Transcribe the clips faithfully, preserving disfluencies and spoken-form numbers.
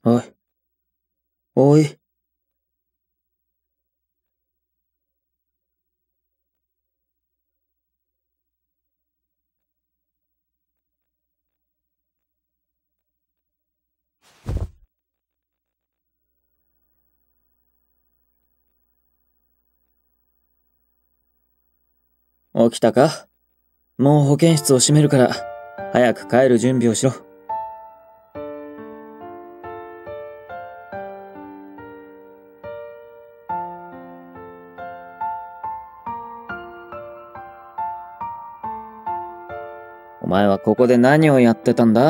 おい。おい。起きたか？もう保健室を閉めるから、早く帰る準備をしろ。お前はここで何をやってたんだ？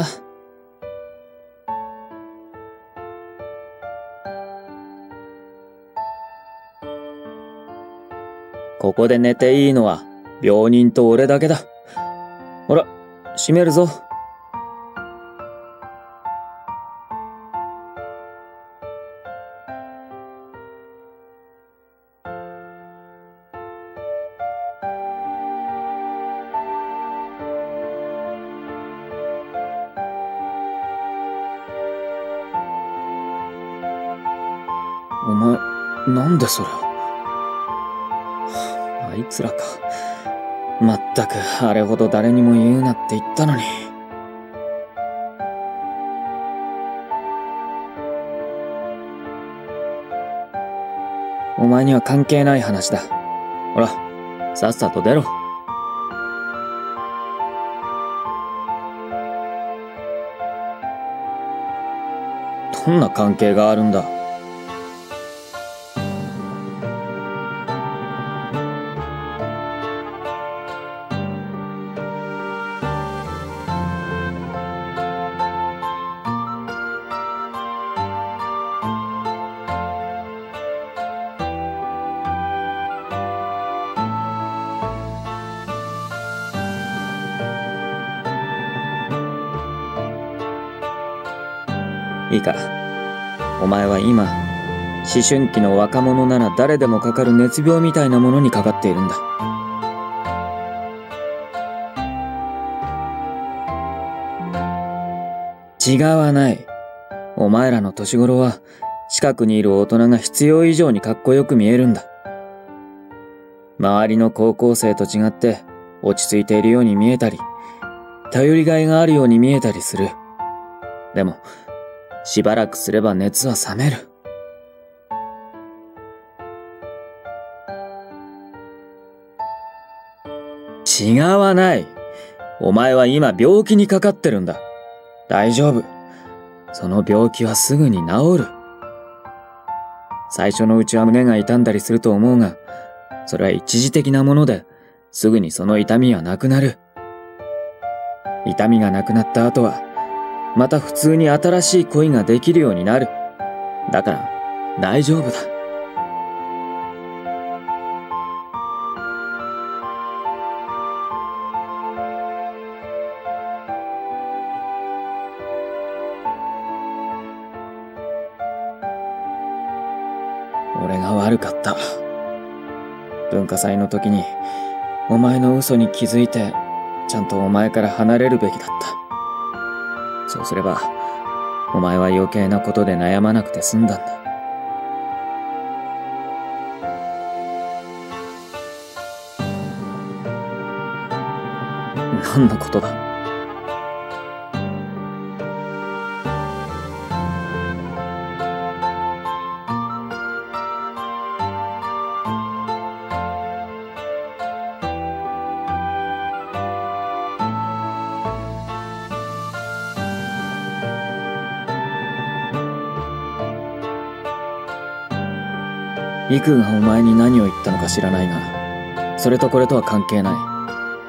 ここで寝ていいのは病人と俺だけだ。ほら、閉めるぞ。お前、なんでそれを。あいつらか。まったく、あれほど誰にも言うなって言ったのに。お前には関係ない話だ。ほら、さっさと出ろ。どんな関係があるんだ。いいか。お前は今、思春期の若者なら誰でもかかる熱病みたいなものにかかっているんだ。違わない。お前らの年頃は、近くにいる大人が必要以上にかっこよく見えるんだ。周りの高校生と違って落ち着いているように見えたり、頼りがいがあるように見えたりする。でも、しばらくすれば熱は冷める。違わない。お前は今病気にかかってるんだ。大丈夫。その病気はすぐに治る。最初のうちは胸が痛んだりすると思うが、それは一時的なもので、すぐにその痛みはなくなる。痛みがなくなった後は、また普通に新しい恋ができるようになる。だから、大丈夫だ。俺が悪かった。文化祭の時に、お前の嘘に気づいて、ちゃんとお前から離れるべきだった。そうすれば、お前は余計なことで悩まなくて済んだんだ。何のことだ。イクがお前に何を言ったのか知らないが、それとこれとは関係ない。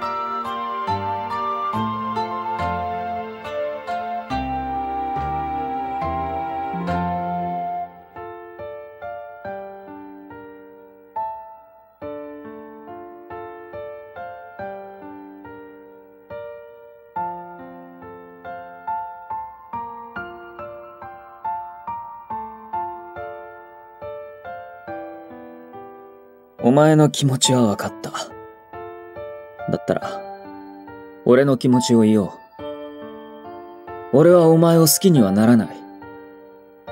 お前の気持ちは分かった。だったら、俺の気持ちを言おう。俺はお前を好きにはならない。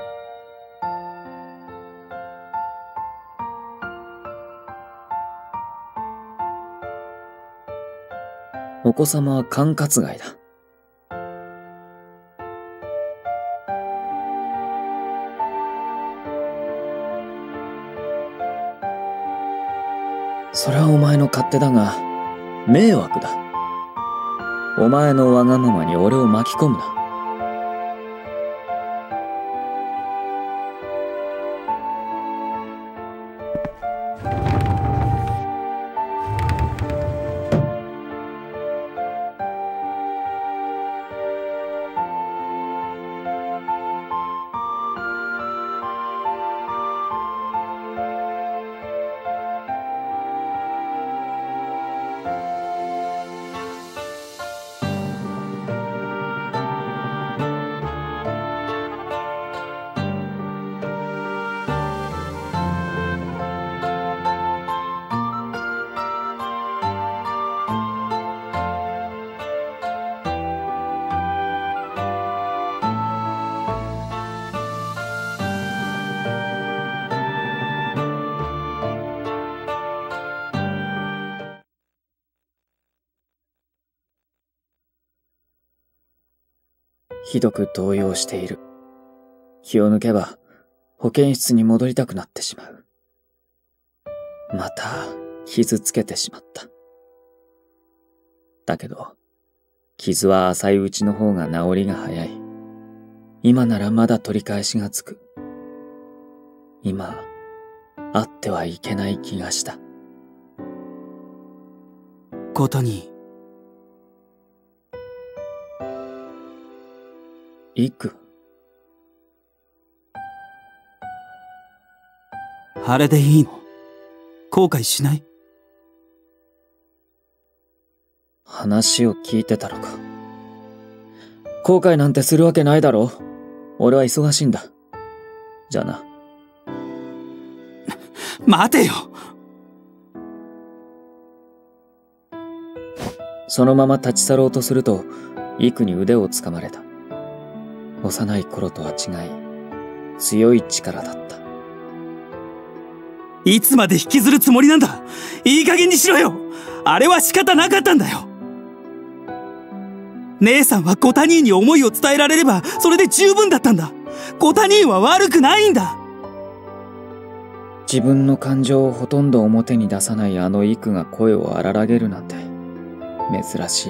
お子様は管轄外だ。それはお前の勝手だが、迷惑だ。お前のわがままに俺を巻き込むな。ひどく動揺している。気を抜けば保健室に戻りたくなってしまう。また傷つけてしまった。だけど、傷は浅いうちの方が治りが早い。今ならまだ取り返しがつく。今、あってはいけない気がした。 小谷。 いく。 あれでいいの？後悔しない？ 話を聞いてたのか。後悔なんてするわけないだろう。俺は忙しいんだ。じゃあな。 待てよ。 そのまま立ち去ろうとすると、イクに腕をつかまれた。幼い頃とは違い、強い力だった。 いつまで引きずるつもりなんだ。いい加減にしろよ。あれは仕方なかったんだよ。姉さんはコタ兄に思いを伝えられればそれで十分だったんだ。コタ兄は悪くないんだ。 自分の感情をほとんど表に出さないあのイクが声を荒らげるなんて珍しい。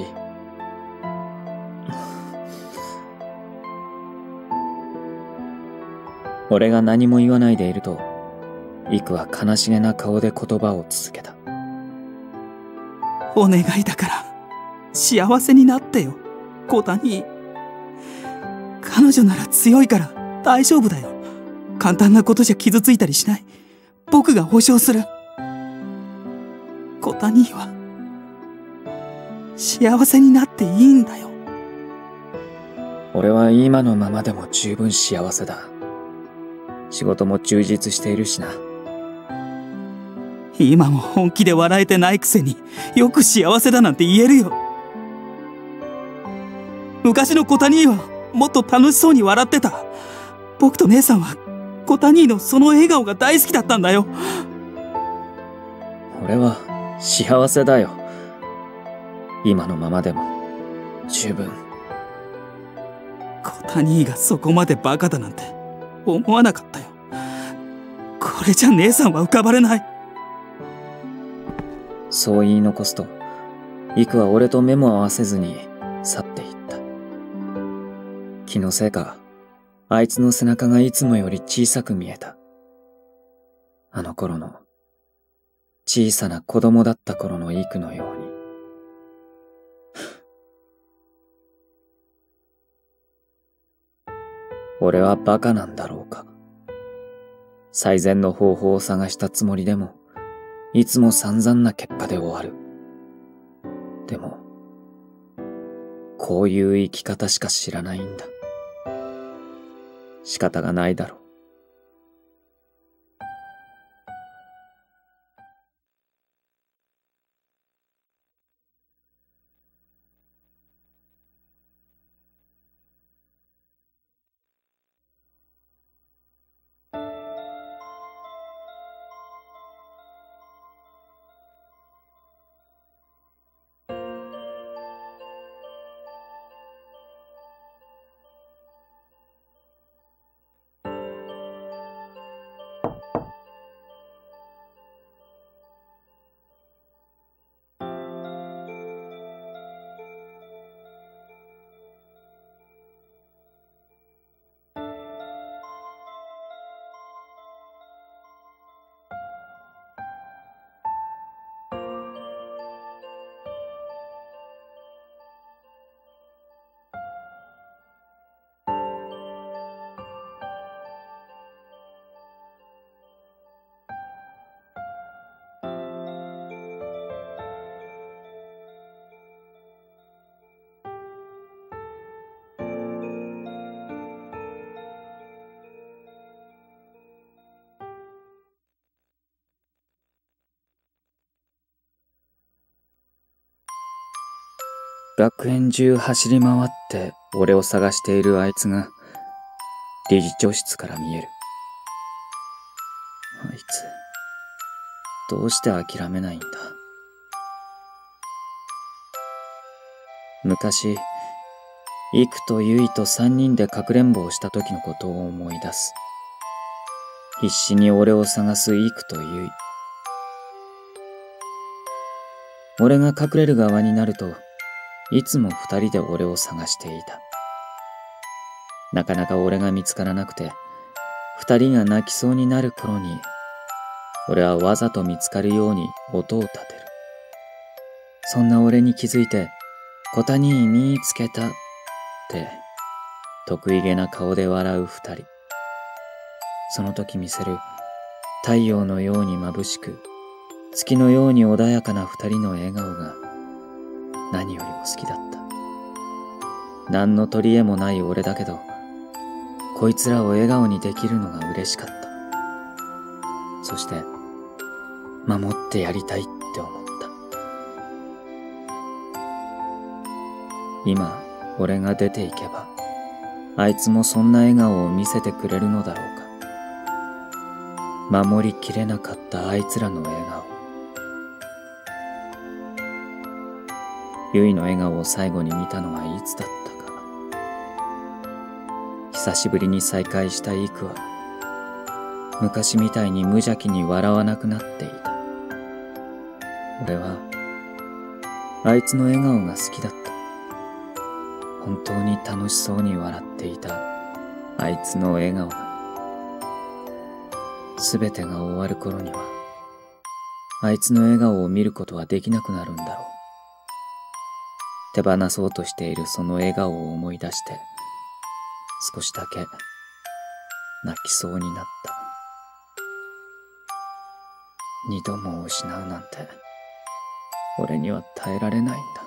俺が何も言わないでいると、イクは悲しげな顔で言葉を続けた。 お願いだから幸せになってよ、コタ兄。彼女なら強いから大丈夫だよ。簡単なことじゃ傷ついたりしない。僕が保証する。コタ兄は幸せになっていいんだよ。 俺は今のままでも十分幸せだ。仕事も充実しているしな。 今も本気で笑えてないくせによく幸せだなんて言えるよ。昔のコタ兄はもっと楽しそうに笑ってた。僕と姉さんはコタ兄のその笑顔が大好きだったんだよ。 俺は幸せだよ。今のままでも十分。 コタ兄がそこまでバカだなんて思わなかったよ。これじゃ姉さんは浮かばれない。 そう言い残すと、イクは俺と目も合わせずに去っていった。気のせいか、あいつの背中がいつもより小さく見えた。あの頃の、小さな子供だった頃のイクのように。俺はバカなんだろうか。最善の方法を探したつもりでも、いつも散々な結果で終わる。でも、こういう生き方しか知らないんだ。仕方がないだろう。 学園中走り回って俺を探しているあいつが理事長室から見える。あいつ、どうして諦めないんだ。昔、イクとユイと三人でかくれんぼをした時のことを思い出す。必死に俺を探すイクとユイ。俺が隠れる側になると、いつも二人で俺を探していた。なかなか俺が見つからなくて、二人が泣きそうになる頃に、俺はわざと見つかるように音を立てる。そんな俺に気づいて、小谷見つけたって、得意げな顔で笑う二人。その時見せる太陽のように眩しく、月のように穏やかな二人の笑顔が何よりも好きだった。何の取り柄もない俺だけど、こいつらを笑顔にできるのが嬉しかった。そして、守ってやりたいって思った。今、俺が出ていけば、あいつもそんな笑顔を見せてくれるのだろうか。守りきれなかったあいつらの笑顔。ユイの笑顔を最後に見たのはいつだったか。久しぶりに再会したイクは、昔みたいに無邪気に笑わなくなっていた。俺は、あいつの笑顔が好きだった。本当に楽しそうに笑っていた、あいつの笑顔が。すべてが終わる頃には、あいつの笑顔を見ることはできなくなるんだろう。手放そうとしているその笑顔を思い出して、少しだけ泣きそうになった。二度も失うなんて、俺には耐えられないんだ。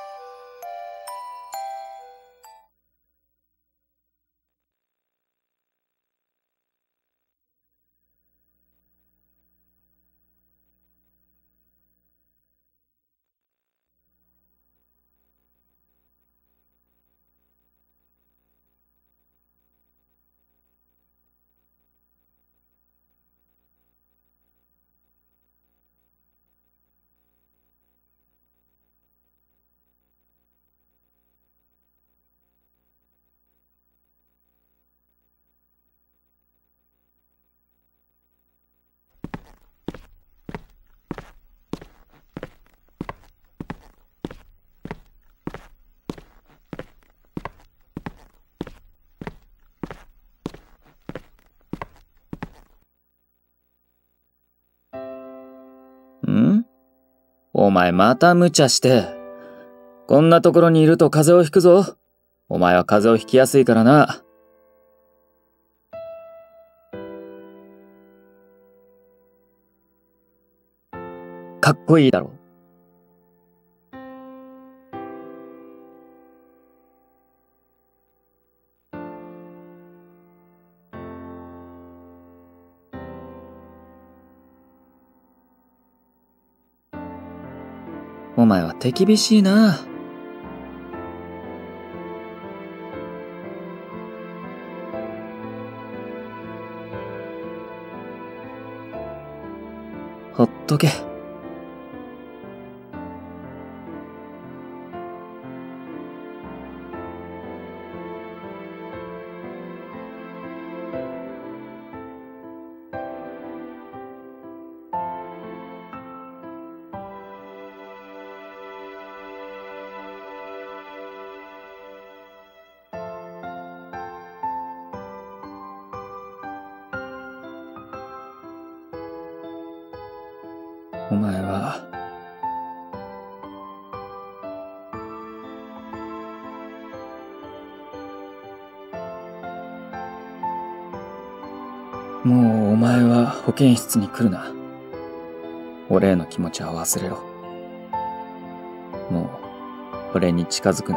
ん？お前また無茶して。こんなところにいると風邪をひくぞ。お前は風邪をひきやすいからな。かっこいいだろ。お前は手厳しいな。ほっとけ。お前はもうお前は保健室に来るな。俺への気持ちは忘れろ。もう俺に近づくな。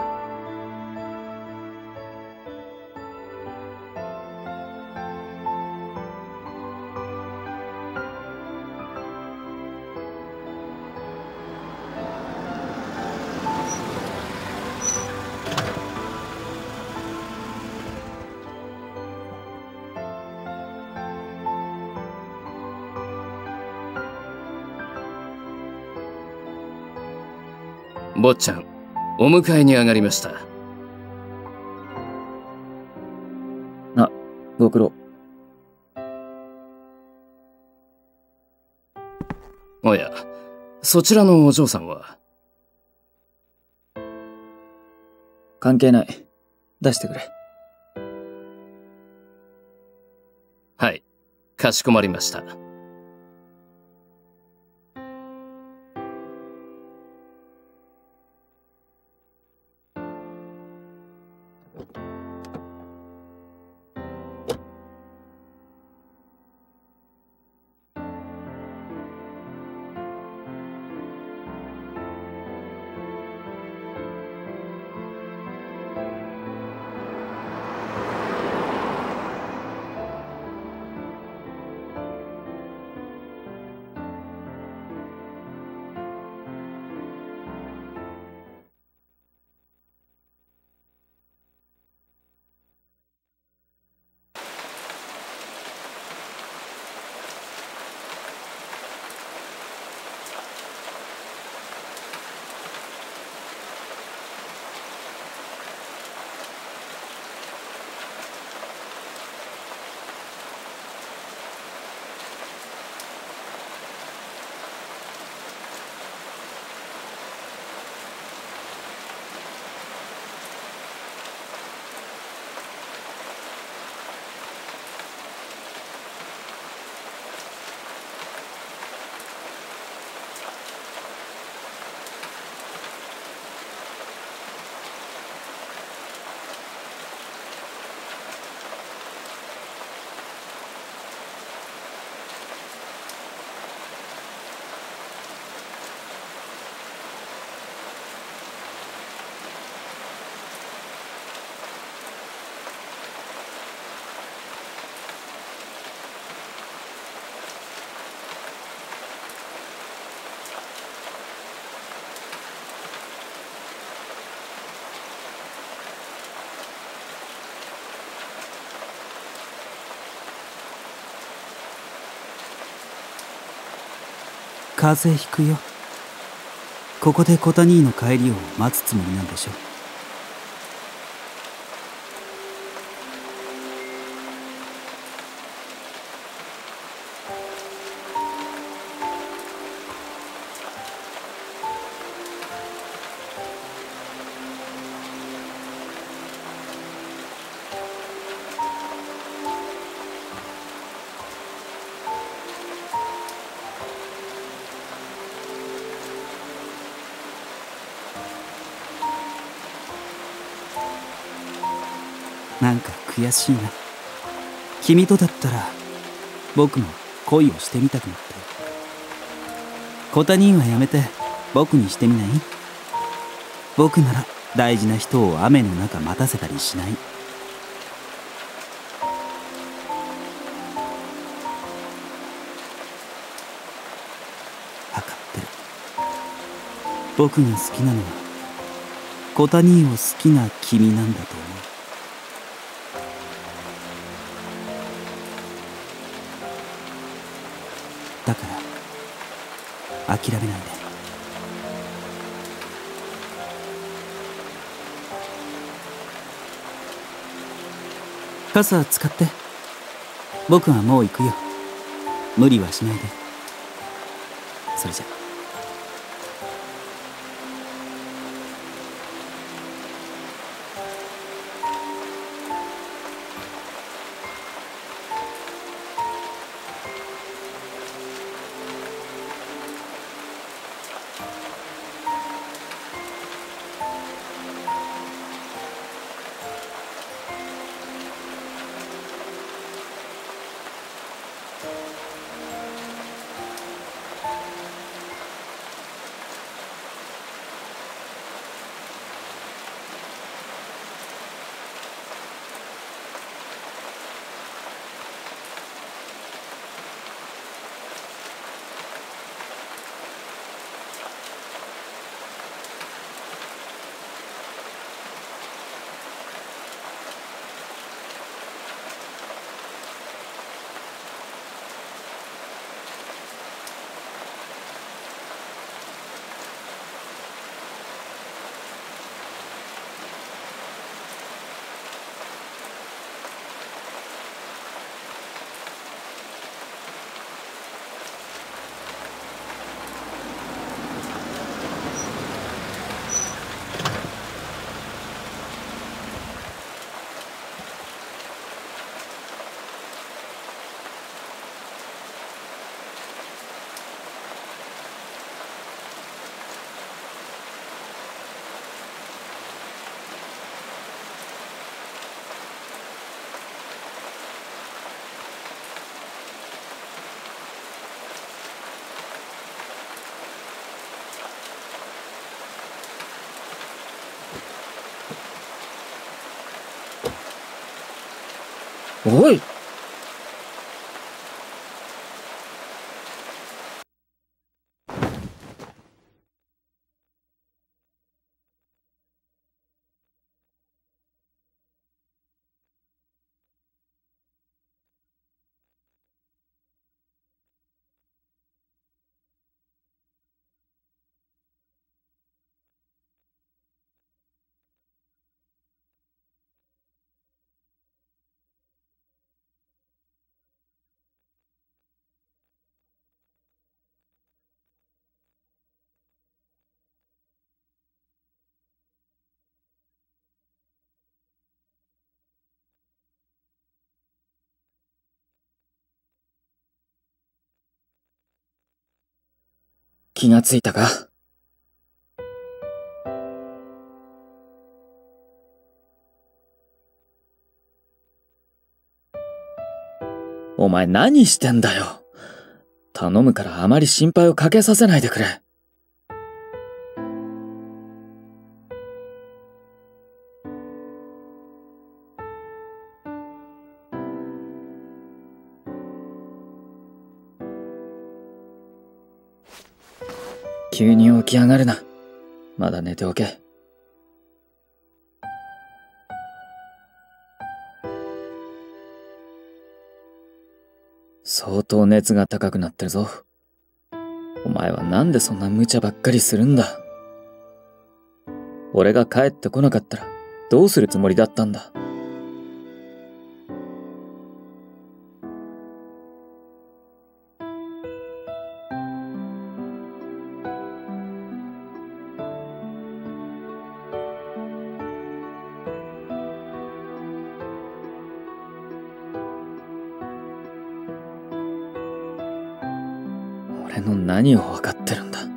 坊ちゃん、お迎えに上がりました。 あ、ご苦労。 おや、そちらのお嬢さんは？ 関係ない。出してくれ。 はい、かしこまりました。 風邪ひくよ。ここでコタ兄の帰りを待つつもりなんでしょ。なんか悔しいな。君とだったら僕も恋をしてみたくなったよ。コタ兄はやめて僕にしてみない？僕なら大事な人を雨の中待たせたりしない。分かってる。僕が好きなのはコタ兄を好きな君なんだと思う。だから諦めないで。傘使って。僕はもう行くよ。無理はしないで。それじゃ。 おい。気がついたか？お前何してんだよ。頼むからあまり心配をかけさせないでくれ。急に起き上がるな。まだ寝ておけ。相当熱が高くなってるぞ。お前はなんでそんな無茶ばっかりするんだ。俺が帰ってこなかったらどうするつもりだったんだ。俺の何を分かってるんだ。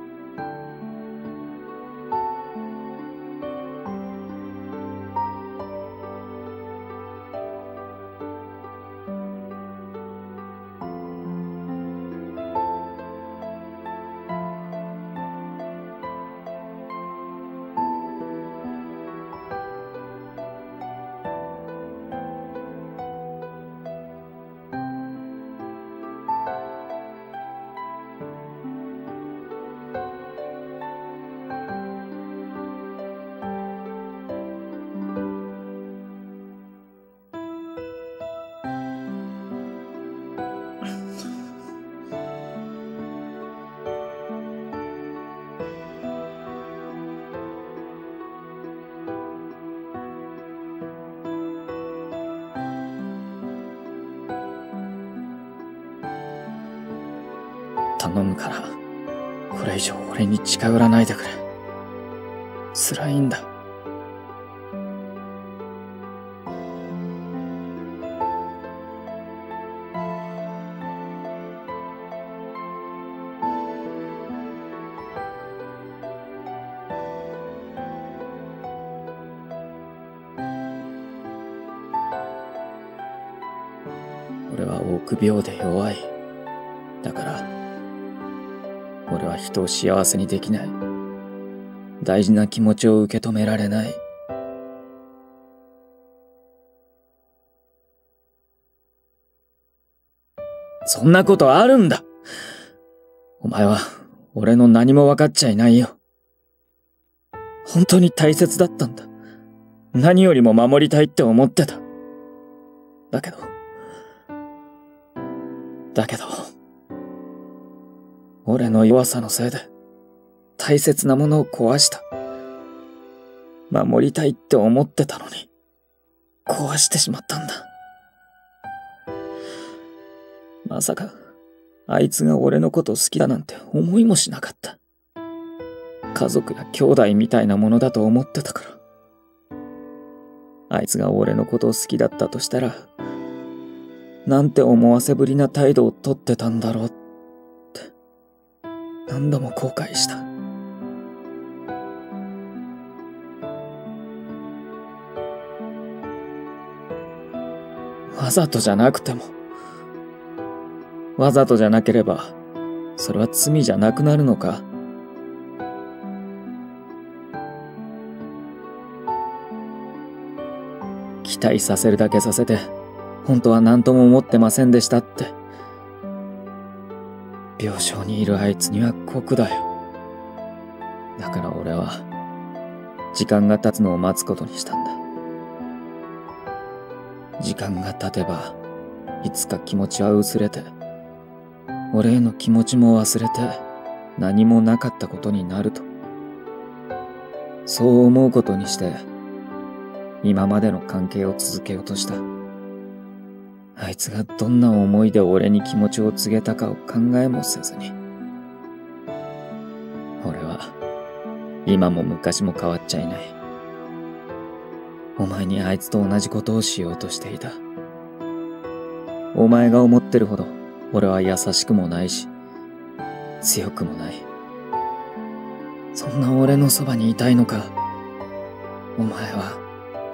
頼むから、これ以上俺に近寄らないでくれ。辛いんだ。俺は臆病で弱い。だから俺は人を幸せにできない。大事な気持ちを受け止められない。そんなことあるんだ。お前は俺の何も分かっちゃいないよ。本当に大切だったんだ。何よりも守りたいって思ってた。だけどだけど俺の弱さのせいで大切なものを壊した。守りたいって思ってたのに壊してしまったんだ。まさかあいつが俺のこと好きだなんて思いもしなかった。家族や兄弟みたいなものだと思ってたから。あいつが俺のことを好きだったとしたらなんて思わせぶりな態度をとってたんだろうって何度も後悔した。わざとじゃなくてもわざとじゃなければそれは罪じゃなくなるのか。期待させるだけさせて本当は何とも思ってませんでしたって。病床にいるあいつには酷だよ。だから俺は時間が経つのを待つことにしたんだ。時間が経てばいつか気持ちは薄れて、俺への気持ちも忘れて何もなかったことになると。そう思うことにして今までの関係を続けようとした。あいつがどんな思いで俺に気持ちを告げたかを考えもせずに。俺は今も昔も変わっちゃいない。お前にあいつと同じことをしようとしていた。お前が思ってるほど俺は優しくもないし強くもない。そんな俺のそばにいたいのか、お前は。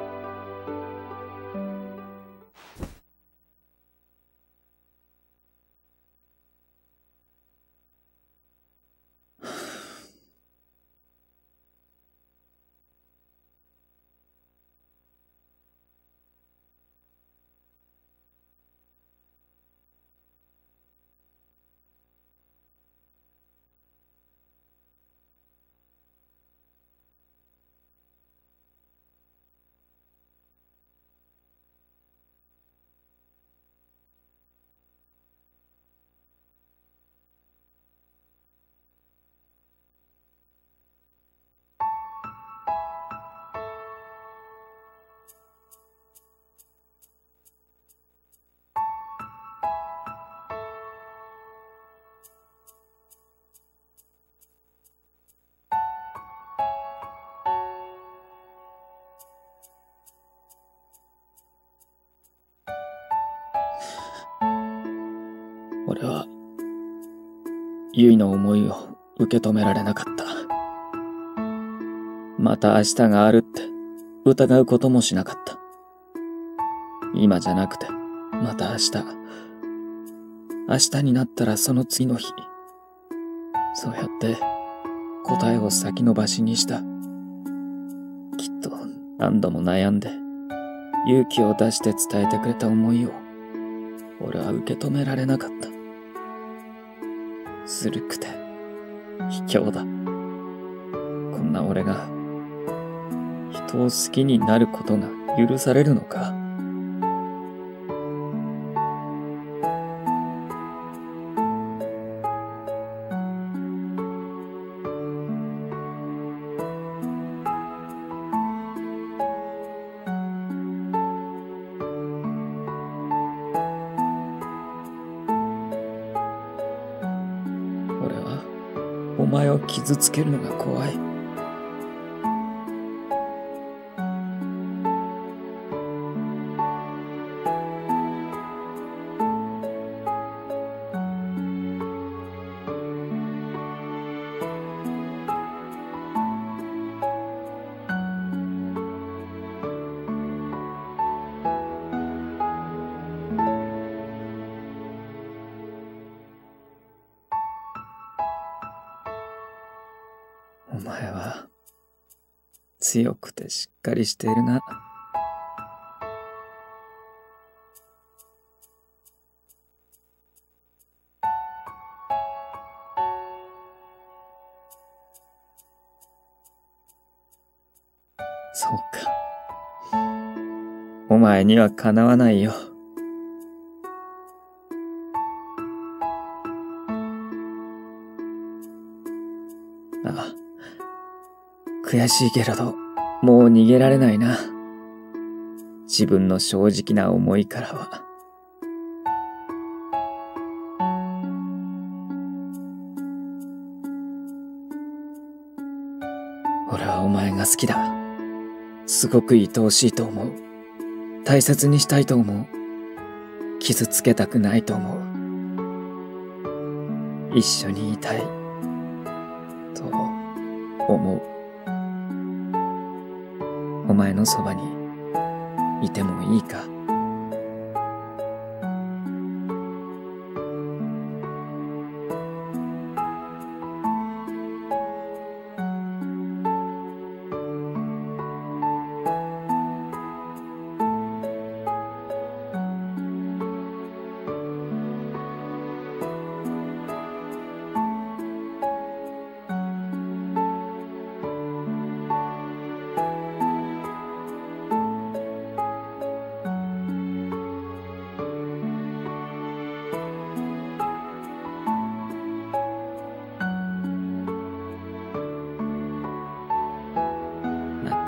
俺はゆいの思いを受け止められなかった。また明日があるって疑うこともしなかった。今じゃなくてまた明日、明日になったらその次の日、そうやって答えを先延ばしにした。きっと何度も悩んで勇気を出して伝えてくれた思いを俺は受け止められなかった。ずるくて卑怯だ。こんな俺が人を好きになることが許されるのか。お前を傷つけるのが怖い。お前は強くてしっかりしているな。そうか。お前にはかなわないよ。ああ。悔しいけれど、もう逃げられないな。自分の正直な思いからは。俺はお前が好きだ。すごく愛おしいと思う。大切にしたいと思う。傷つけたくないと思う。一緒にいたい。と思う。お前のそばにいてもいいか。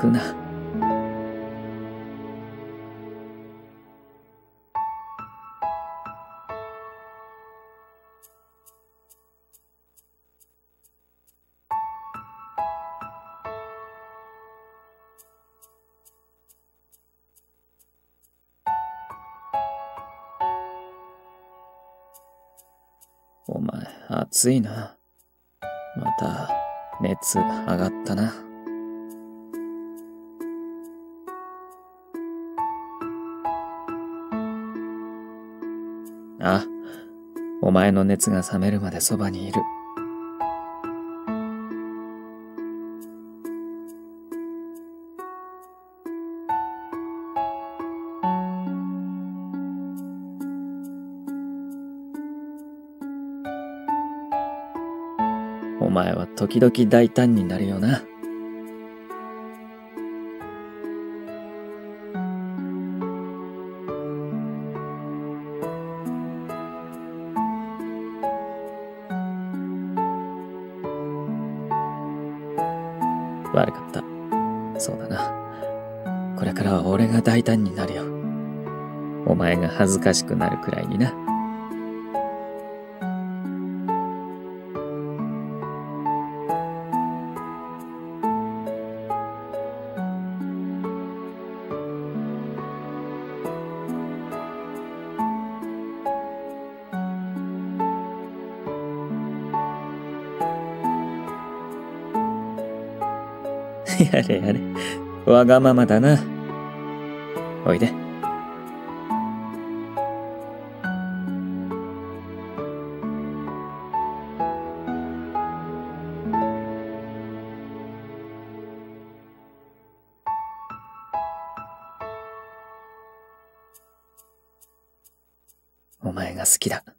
くな。お前、暑いな。また、熱上がったな。あ、お前の熱が冷めるまでそばにいる。お前は時々大胆になるよな。悪かった。そうだな。これからは俺が大胆になるよ。お前が恥ずかしくなるくらいにな。やれやれ。わがままだな。おいで。お前が好きだ。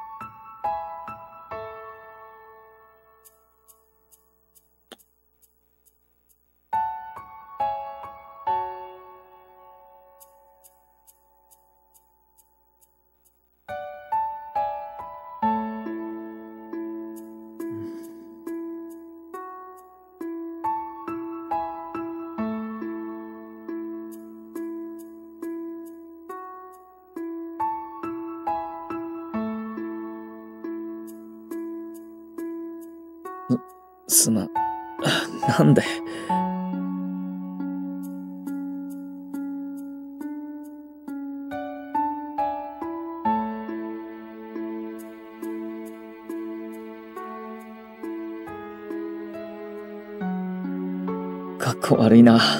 すまん。なんで。かっこ悪いな。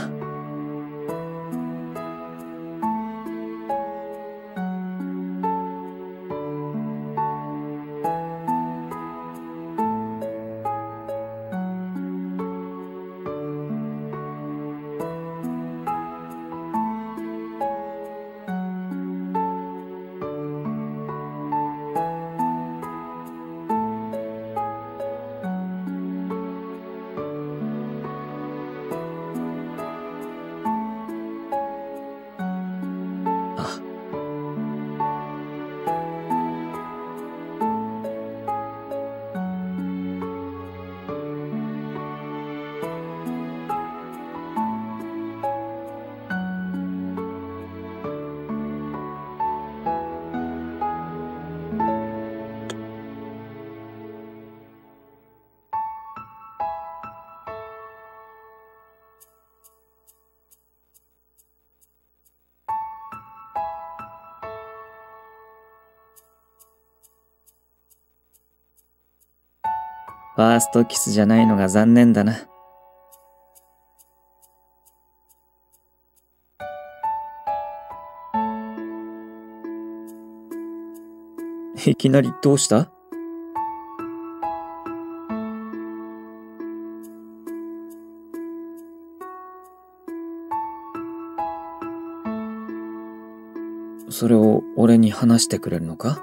ファーストキスじゃないのが残念だな。いきなりどうした？それを俺に話してくれるのか？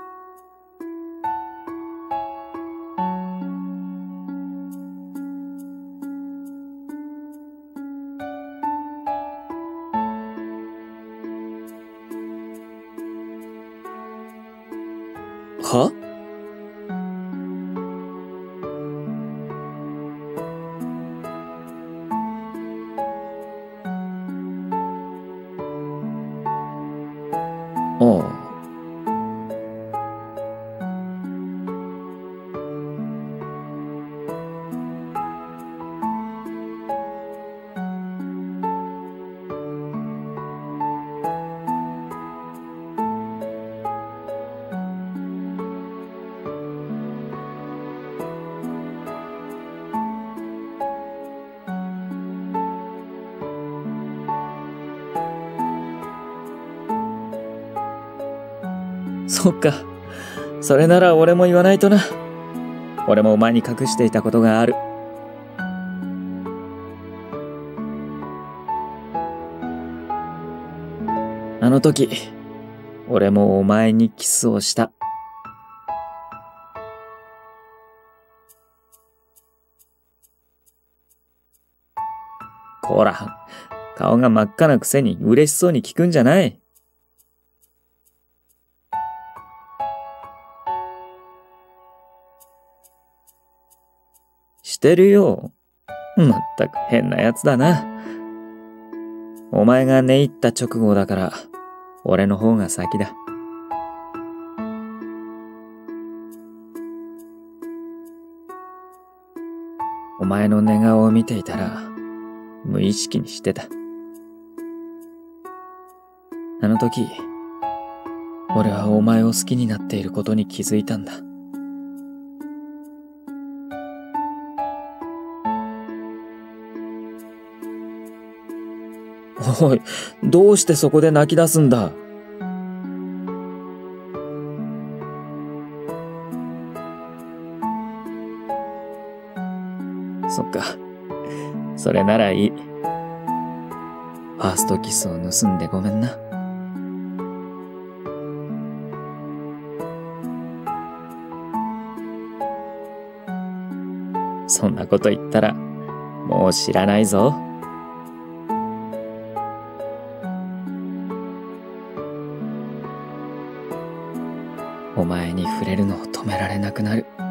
は？ そっか。それなら俺も言わないとな。俺もお前に隠していたことがある。あの時、俺もお前にキスをした。こら、顔が真っ赤なくせに嬉しそうに聞くんじゃない。してるよ。まったく変なやつだな。お前が寝入った直後だから、俺の方が先だ。お前の寝顔を見ていたら、無意識にしてた。あの時、俺はお前を好きになっていることに気づいたんだ。おい、どうしてそこで泣き出すんだ。そっか。それならいい。ファーストキスを盗んでごめんな。そんなこと言ったら、もう知らないぞ。お前に触れるのを止められなくなる。